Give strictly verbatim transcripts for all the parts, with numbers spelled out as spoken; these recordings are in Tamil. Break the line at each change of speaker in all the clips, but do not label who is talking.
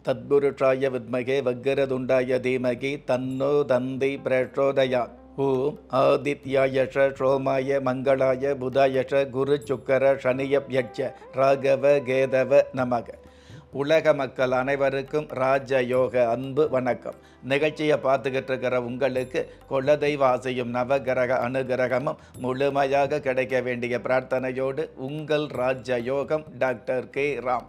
தத்புருஷாய வித்மகே வக்ரதுண்டாய தீமகி தன்னோ தந்தி பிரச்சோதயாத். ஓம் ஆதித்யாயஷ சோமாய மங்களாய புதாயஷ குரு சுக்கர சனியப்யட்ச ராகவ கேதவ நமக. உலக மக்கள் அனைவருக்கும் ராஜயோக அன்பு வணக்கம். நிகழ்ச்சியை பார்த்துக்கிட்டு இருக்கிற உங்களுக்கு குலதெய்வ ஆசையும் நவகிரக அனுகிரகமும் முழுமையாக கிடைக்க வேண்டிய பிரார்த்தனையோடு உங்கள் ராஜயோகம் டாக்டர் கே ராம்.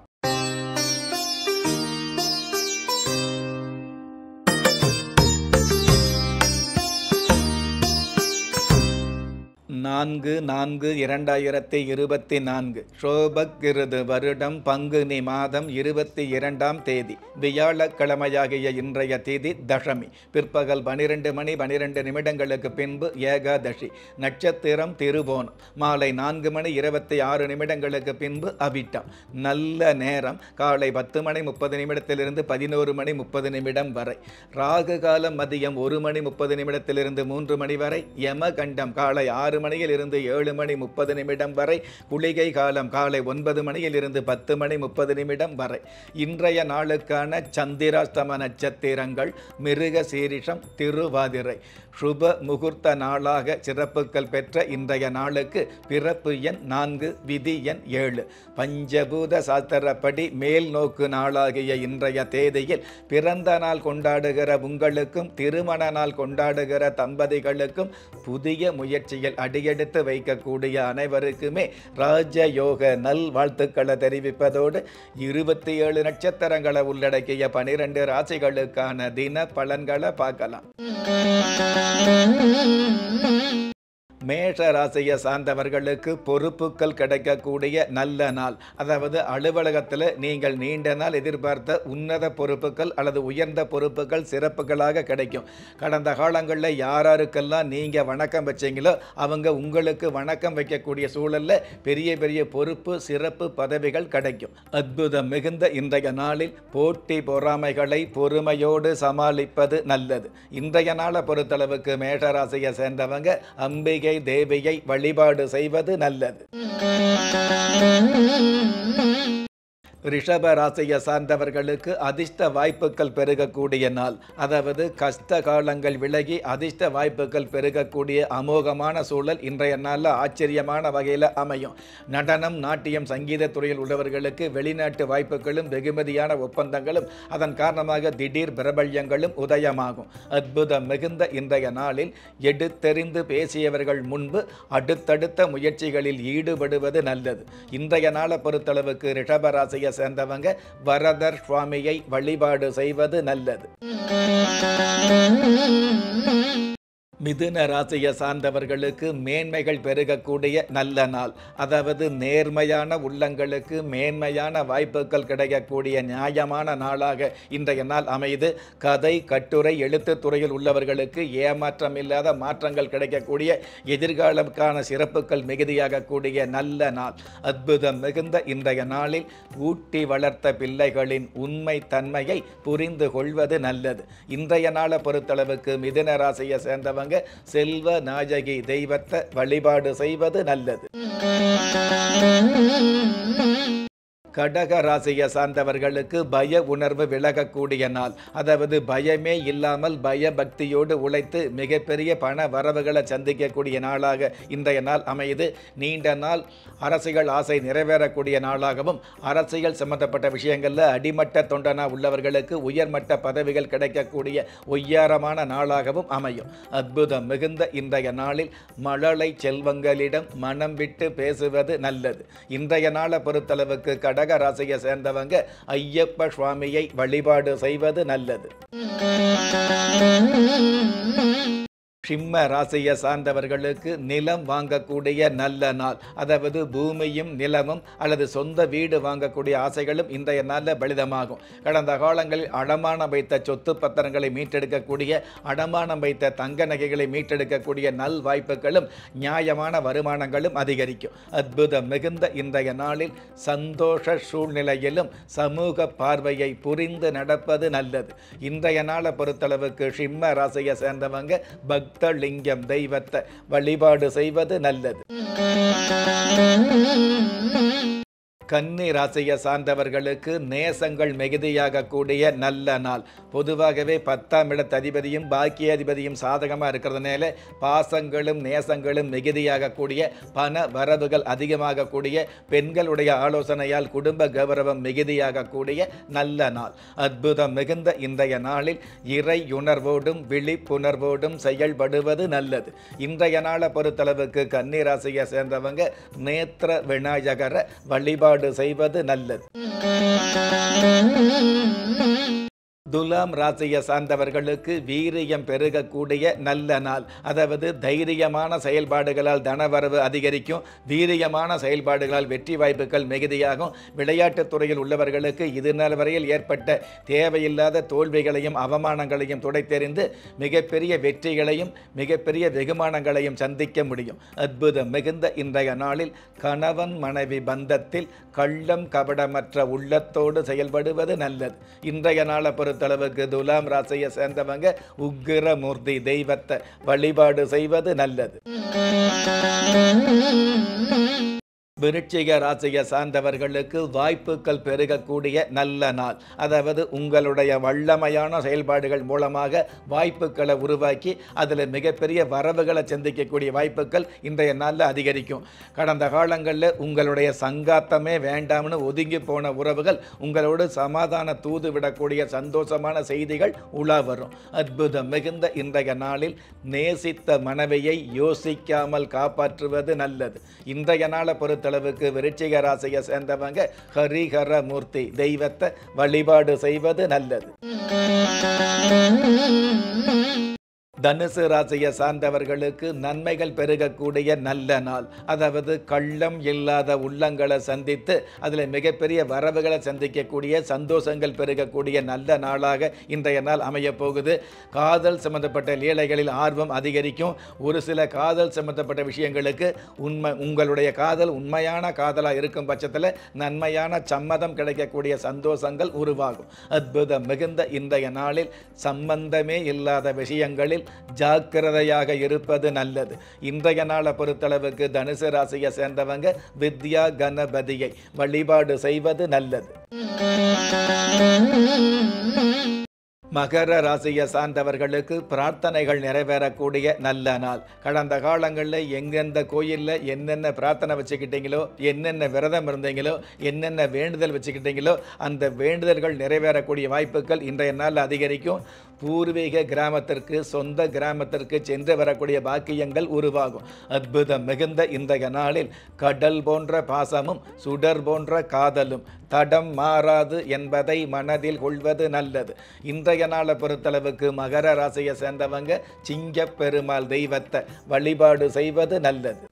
நான்கு நான்கு இரண்டாயிரத்தி இருபத்தி நான்கு சோபக்கிருது வருடம் பங்குனி மாதம் இருபத்தி இரண்டாம் தேதி வியாழக்கிழமையாகிய இன்றைய தேதி தசமி. பிற்பகல் பனிரெண்டு மணி பனிரெண்டு நிமிடங்களுக்கு பின்பு ஏகாதசி. நட்சத்திரம் திருவோணம். மாலை நான்கு மணி இருபத்தி ஆறு நிமிடங்களுக்கு பின்பு அவிட்டம். நல்ல நேரம் காலை பத்து மணி முப்பது நிமிடத்திலிருந்து பதினோரு மணி முப்பது நிமிடம் வரை. ராகு காலம் மதியம் ஒரு மணி முப்பது நிமிடத்திலிருந்து மூன்று மணி வரை. யமகண்டம் காலை ஆறு மணியில் இருந்து ஏழு மணி முப்பது நிமிடம் வரை. குளிகை காலம் காலை ஒன்பது மணியில் இருந்து பத்து மணி முப்பது நிமிடம் வரை. இன்றைய நாளுக்கான சந்திராஷ்டம நட்சத்திரங்கள் மிருக சீரிஷம், திருவாதிரை. சுப முகூர்த்த நாளாக சிறப்புகள் பெற்ற இன்றைய நாளுக்கு பிறப்பு எண் நான்கு, விதி எண் ஏழு. பஞ்சபூத சாஸ்திரப்படி மேல் நோக்கு நாளாகிய இன்றைய தேதியில் பிறந்த நாள் கொண்டாடுகிற உங்களுக்கும் திருமண நாள் கொண்டாடுகிற தம்பதிகளுக்கும் புதிய முயற்சியில் அடியெடுத்து வைக்கக்கூடிய அனைவருக்குமே ராஜயோக நல் வாழ்த்துக்களை தெரிவிப்பதோடு இருபத்தி ஏழு நட்சத்திரங்களை உள்ளடக்கிய பனிரெண்டு ராசிகளுக்கான தின பலன்களை பார்க்கலாம். மேஷ ராசியை சார்ந்தவர்களுக்கு பொறுப்புகள் கிடைக்கக்கூடிய நல்ல நாள். அதாவது அலுவலகத்தில் நீங்கள் நீண்ட நாள் எதிர்பார்த்த உன்னத பொறுப்புகள் அல்லது உயர்ந்த பொறுப்புகள் சிறப்புகளாக கிடைக்கும். கடந்த காலங்களில் யாராருக்கெல்லாம் நீங்கள் வணக்கம் வச்சீங்களோ அவங்க உங்களுக்கு வணக்கம் வைக்கக்கூடிய சூழலில் பெரிய பெரிய பொறுப்பு சிறப்பு பதவிகள் கிடைக்கும். அற்புதம் மிகுந்த இன்றைய நாளில் போட்டி பொறாமைகளை பொறுமையோடு சமாளிப்பது நல்லது. இன்றைய நாளை பொறுத்தளவுக்கு மேஷ ராசியை சேர்ந்தவங்க அம்பிகை தேவியை வழிபாடு செய்வது நல்லது. ரிஷப ராசியை சார்ந்தவர்களுக்கு அதிர்ஷ்ட வாய்ப்புகள் பெருகக்கூடிய நாள். அதாவது கஷ்ட காலங்கள் விலகி அதிர்ஷ்ட வாய்ப்புகள் பெருகக்கூடிய அமோகமான சூழல் இன்றைய நாளில் ஆச்சரியமான வகையில் அமையும். நடனம், நாட்டியம், சங்கீத துறையில் உள்ளவர்களுக்கு வெளிநாட்டு வாய்ப்புகளும் வெகுமதியான ஒப்பந்தங்களும் அதன் காரணமாக திடீர் பிரபல்யங்களும் உதயமாகும். அற்புதம் மிகுந்த இன்றைய நாளில் எடுத்தெறிந்து பேசியவர்கள் முன்பு அடுத்தடுத்த முயற்சிகளில் ஈடுபடுவது நல்லது. இன்றைய நாளை பொறுத்தளவுக்கு ரிஷப ராசியை சேர்ந்தவங்க வரதர் சுவாமியை வழிபாடு செய்வது நல்லது. மிதுன ராசியை சார்ந்தவர்களுக்கு மேன்மைகள் பெருகக்கூடிய நல்ல நாள். அதாவது நேர்மையான உள்ளங்களுக்கு மேன்மையான வாய்ப்புகள் கிடைக்கக்கூடிய நியாயமான நாளாக இன்றைய நாள் அமைது. கதை, கட்டுரை, எழுத்து துறையில் உள்ளவர்களுக்கு ஏமாற்றம் இல்லாத மாற்றங்கள் கிடைக்கக்கூடிய எதிர்காலத்துக்கான சிறப்புகள் மிகுதியாகக்கூடிய நல்ல நாள். அற்புதம் மிகுந்த இன்றைய நாளில் ஊட்டி வளர்த்த பிள்ளைகளின் உண்மை தன்மையை புரிந்து கொள்வது நல்லது. இன்றைய நாளை பொறுத்தளவுக்கு மிதுன ராசியை சேர்ந்தவங்க செல்வ நாயகி தெய்வத்தை வழிபாடு செய்வது நல்லது. கடக ராசியை சார்ந்தவர்களுக்கு பய உணர்வு விலகக்கூடிய நாள். அதாவது பயமே இல்லாமல் பயபக்தியோடு உழைத்து மிகப்பெரிய பண வரவுகளை சந்திக்கக்கூடிய நாளாக இன்றைய நாள் அமைது. நீண்ட நாள் அரசியல் ஆசை நிறைவேறக்கூடிய நாளாகவும் அரசியல் சம்பந்தப்பட்ட விஷயங்களில் அடிமட்ட தொண்டனா உள்ளவர்களுக்கு உயர்மட்ட பதவிகள் கிடைக்கக்கூடிய ஒய்யாரமான நாளாகவும் அமையும். அற்புதம் மிகுந்த இன்றைய நாளில் மழலை செல்வங்களிடம் மனம் விட்டு பேசுவது நல்லது. இன்றைய நாளை பொறுத்தளவுக்கு கடக ராசியை சேர்ந்தவங்க ஐயப்ப சுவாமியை வழிபாடு செய்வது நல்லது. சிம்ம ராசியை சார்ந்தவர்களுக்கு நிலம் வாங்கக்கூடிய நல்ல நாள். அதாவது பூமியும் நிலமும் அல்லது சொந்த வீடு வாங்கக்கூடிய ஆசைகளும் இன்றைய நாளில் பலிதமாகும். கடந்த காலங்களில் அடமானம் வைத்த சொத்து பத்திரங்களை மீட்டெடுக்கக்கூடிய, அடமானம் வைத்த தங்க நகைகளை மீட்டெடுக்கக்கூடிய நல் வாய்ப்புகளும் நியாயமான வருமானங்களும் அதிகரிக்கும். அற்புதம் மிகுந்த இன்றைய நாளில் சந்தோஷ சூழ்நிலையிலும் சமூக பார்வையை புரிந்து நடப்பது நல்லது. இன்றைய நாளை பொறுத்தளவுக்கு சிம்ம ராசியை சேர்ந்தவங்க பக்த லிங்கம் தெய்வத்தை வழிபாடு செய்வது நல்லது. கன்னி ராசியை சார்ந்தவர்களுக்கு நேசங்கள் மிகுதியாக கூடிய நல்ல நாள். பொதுவாகவே பத்தாம் இடத்து அதிபதியும் பாக்கியாதிபதியும் சாதகமாக இருக்கிறதுனால பாசங்களும் நேசங்களும் மிகுதியாக கூடிய பண வரவுகள் அதிகமாக கூடிய பெண்களுடைய ஆலோசனையால் குடும்ப கௌரவம் மிகுதியாக கூடிய நல்ல நாள். அற்புதம் மிகுந்த இன்றைய நாளில் இறையுணர்வோடும் விழிப்புணர்வோடும் செயல்படுவது நல்லது. இன்றைய நாளை பொறுத்தளவுக்கு கன்னி ராசியை சேர்ந்தவங்க நேத்திர விநாயகரை வழிபாடு செய்வது நல்லது. துலாம் ராசியை சார்ந்தவர்களுக்கு வீரியம் பெருகக்கூடிய நல்ல நாள். அதாவது தைரியமான செயல்பாடுகளால் தனவரவு அதிகரிக்கும். வீரியமான செயல்பாடுகளால் வெற்றி வாய்ப்புகள் மிகுதியாகும். விளையாட்டுத் துறையில் உள்ளவர்களுக்கு இது நாள் வரையில் ஏற்பட்ட தேவையில்லாத தோல்விகளையும் அவமானங்களையும் துடைத்தெறிந்து மிகப்பெரிய வெற்றிகளையும் மிகப்பெரிய வெகுமானங்களையும் சந்திக்க முடியும். அற்புதம் மிகுந்த இன்றைய நாளில் கணவன் மனைவி பந்தத்தில் கள்ளம் கபடமற்ற உள்ளத்தோடு செயல்படுவது நல்லது. இன்றைய நாளை பொறுத்தளவுக்கு துலாம் ராசியை சேர்ந்தவங்க உக்கிரமூர்த்தி தெய்வத்தை வழிபாடு செய்வது நல்லது. விருச்சிக ராசியை சார்ந்தவர்களுக்கு வாய்ப்புகள் பெருகக்கூடிய நல்ல நாள். அதாவது உங்களுடைய வல்லமையான செயல்பாடுகள் மூலமாக வாய்ப்புகளை உருவாக்கி அதில் மிகப்பெரிய வரவுகளை சந்திக்கக்கூடிய வாய்ப்புகள் இன்றைய நாளில் அதிகரிக்கும். கடந்த காலங்களில் உங்களுடைய சங்காத்தமே வேண்டாம்னு ஒதுங்கி போன உறவுகள் உங்களோடு சமாதான தூது விடக்கூடிய சந்தோஷமான செய்திகள் உலா வரும். அற்புதம் மிகுந்த இன்றைய நாளில் நேசித்த மனைவியை யோசிக்காமல் காப்பாற்றுவது நல்லது. இன்றைய நாளை பொறுத்த அளவுக்கு விருச்சிக ராசியை சேர்ந்தவங்க ஹரிஹர மூர்த்தி தெய்வத்தை வழிபாடு செய்வது நல்லது. தனுசு ராசியை சார்ந்தவர்களுக்கு நன்மைகள் பெருகக்கூடிய நல்ல நாள். அதாவது கள்ளம் இல்லாத உள்ளங்களை சந்தித்து அதில் மிகப்பெரிய வரவுகளை சந்திக்கக்கூடிய சந்தோஷங்கள் பெருகக்கூடிய நல்ல நாளாக இன்றைய நாள் அமைய போகுது. காதல் சம்பந்தப்பட்ட லீலைகளில் ஆர்வம் அதிகரிக்கும். ஒரு சில காதல் சம்பந்தப்பட்ட விஷயங்களுக்கு உண்மை உங்களுடைய காதல் உண்மையான காதலாக இருக்கும் பட்சத்தில் நன்மையான சம்மதம் கிடைக்கக்கூடிய சந்தோஷங்கள் உருவாகும். அற்புதம் மிகுந்த இன்றைய நாளில் சம்பந்தமே இல்லாத விஷயங்களில் ஜாக்கிரதையாக இருப்பது நல்லது. இன்றைய நாளை பொறுத்தளவுக்கு தனுசு ராசியை சேர்ந்தவங்க வித்யா கணபதியை வழிபாடு செய்வது நல்லது. மகர ராசியை சார்ந்தவர்களுக்கு பிரார்த்தனைகள் நிறைவேறக்கூடிய நல்ல நாள். கடந்த காலங்களில் எங்கெந்த கோயிலில் என்னென்ன பிரார்த்தனை வச்சுக்கிட்டீங்களோ, என்னென்ன விரதம் இருந்தீங்களோ, என்னென்ன வேண்டுதல் வச்சுக்கிட்டீங்களோ அந்த வேண்டுதல்கள் நிறைவேறக்கூடிய வாய்ப்புகள் இன்றைய நாள் அதிகரிக்கும். பூர்வீக கிராமத்திற்கு சொந்த கிராமத்திற்கு சென்று வரக்கூடிய பாக்கியங்கள் உருவாகும். அற்புதம் மிகுந்த இன்றைய நாளில் கடல் போன்ற பாசமும் சுடர் போன்ற காதலும் தடம் மாறாது என்பதை மனதில் கொள்வது நல்லது. இன்றைய நாளை பொறுத்தளவுக்கு மகர ராசியை சேர்ந்தவங்க சிங்க பெருமாள் தெய்வத்தை வழிபாடு செய்வது நல்லது.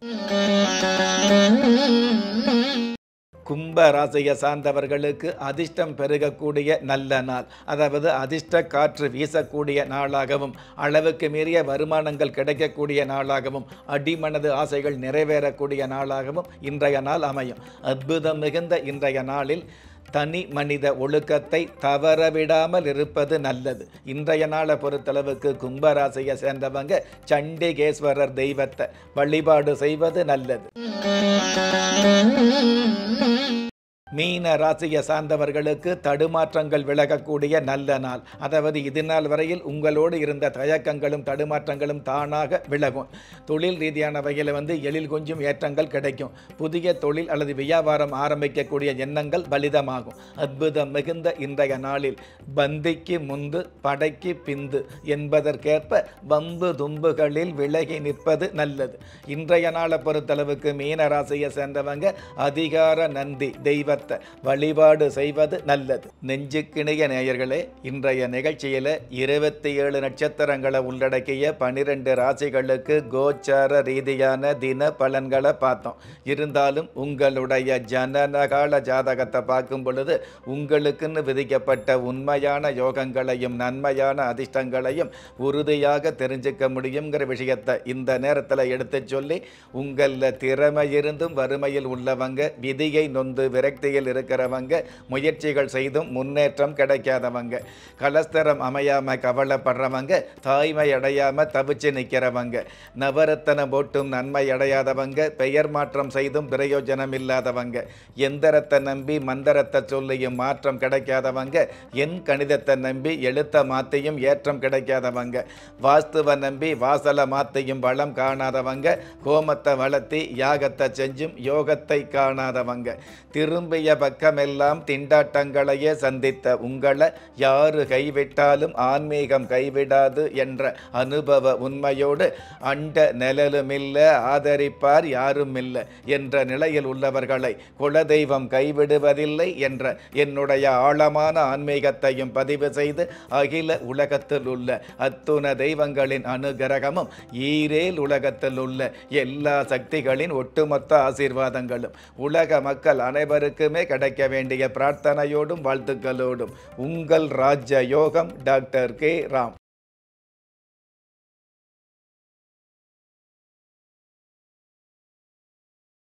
கும்ப ராசியை சார்ந்தவர்களுக்கு அதிர்ஷ்டம் பெருகக்கூடிய நல்ல நாள். அதாவது அதிர்ஷ்ட காற்று வீசக்கூடிய நாளாகவும் அளவுக்கு மீறிய வருமானங்கள் கிடைக்கக்கூடிய நாளாகவும் அடிமனது ஆசைகள் நிறைவேறக்கூடிய நாளாகவும் இன்றைய நாள் அமையும். அற்புதம் மிகுந்த இன்றைய நாளில் தனி மனித ஒழுக்கத்தை தவறவிடாமல் இருப்பது நல்லது. இன்றைய நாளை பொறுத்தளவுக்கு கும்பராசியை சேர்ந்தவங்க சண்டிகேஸ்வரர் தெய்வத்தை வழிபாடு செய்வது நல்லது. மீன ராசியை சார்ந்தவர்களுக்கு தடுமாற்றங்கள் விலகக்கூடிய நல்ல நாள். அதாவது இது நாள் வரையில் உங்களோடு இருந்த தயக்கங்களும் தடுமாற்றங்களும் தானாக விலகும். தொழில் ரீதியான வகையில் வந்து எழில் கொஞ்சம் ஏற்றங்கள் கிடைக்கும். புதிய தொழில் அல்லது வியாபாரம் ஆரம்பிக்கக்கூடிய எண்ணங்கள் பலிதமாகும். அற்புதம் மிகுந்த இன்றைய நாளில் பந்திக்கு முந்து படைக்கு பிந்து என்பதற்கேற்ப வம்பு தும்புகளில் விலகி நிற்பது நல்லது. இன்றைய நாளை பொறுத்தளவுக்கு மீன ராசியை சேர்ந்தவங்க அதிகார நந்தி தெய்வ வழிபாடு செய்வது நல்லது. நெஞ்சுக்கிணைய நேயர்களே, இன்றைய நிகழ்ச்சியில இருபத்தி ஏழு நட்சத்திரங்களை உள்ளடக்கிய பனிரெண்டு ராசிகளுக்கு கோச்சார ரீதியான தின பலன்களை பார்த்தோம். இருந்தாலும் உங்களுடைய ஜனனகால ஜாதகத்தை பார்க்கும் பொழுது உங்களுக்குன்னு விதிக்கப்பட்ட உண்மையான யோகங்களையும் நன்மையான அதிர்ஷ்டங்களையும் உறுதியாக தெரிஞ்சுக்க முடியுங்கிற விஷயத்தை இந்த நேரத்தில் எடுத்து சொல்லி, உங்களில் திறமை இருந்தும் வறுமையில் உள்ளவங்க, விதியை நொந்து விரக்தி பகுதியில் இருக்கிறவங்க முயற்சிகள் செய்தும் முன்னேற்றம் கிடைக்காதவங்க, கலஸ்தரம் அமையாம கவலைப்படுறவங்க, தாய்மை அடையாம தவிச்சு நிற்கிறவங்க, நவரத்தன போட்டும் நன்மை அடையாதவங்க, பெயர் மாற்றம் செய்தும் பிரயோஜனம் இல்லாதவங்க, எந்திரத்தை நம்பி மந்திரத்தை சொல்லியும் மாற்றம் கிடைக்காதவங்க, என் கணிதத்தை நம்பி எழுத்த மாத்தியும் ஏற்றம் கிடைக்காதவங்க, வாஸ்துவை நம்பி வாசலை மாத்தியும் வளம் காணாதவங்க, கோமத்தை வளர்த்தி யாகத்தை செஞ்சும் யோகத்தை காணாதவங்க, திரும்பிய பக்கமெல்லாம் திண்டாட்டங்களையே சந்தித்த உங்களை யாரு கைவிட்டாலும் ஆன்மீகம் கைவிடாது என்ற அனுபவ உண்மையோடு அண்ட நிழலுமில்ல ஆதரிப்பார் யாரும் இல்லை என்ற நிலையில் உள்ளவர்களை குலதெய்வம் கைவிடுவதில்லை என்ற என்னுடைய ஆழமான ஆன்மீகத்தையும் பதிவு செய்து அகில உலகத்தில் உள்ள அத்துண தெய்வங்களின் அனுகிரகமும் ஈரேல் உலகத்தில் உள்ள எல்லா சக்திகளின் ஒட்டுமொத்த ஆசீர்வாதங்களும் உலக மக்கள் அனைவருக்குமே கிடைக்க வேண்டிய பிரார்த்தனையோடும் வாழ்த்துக்களோடும் உங்கள் ராஜ யோகம் டாக்டர் கே ராம்.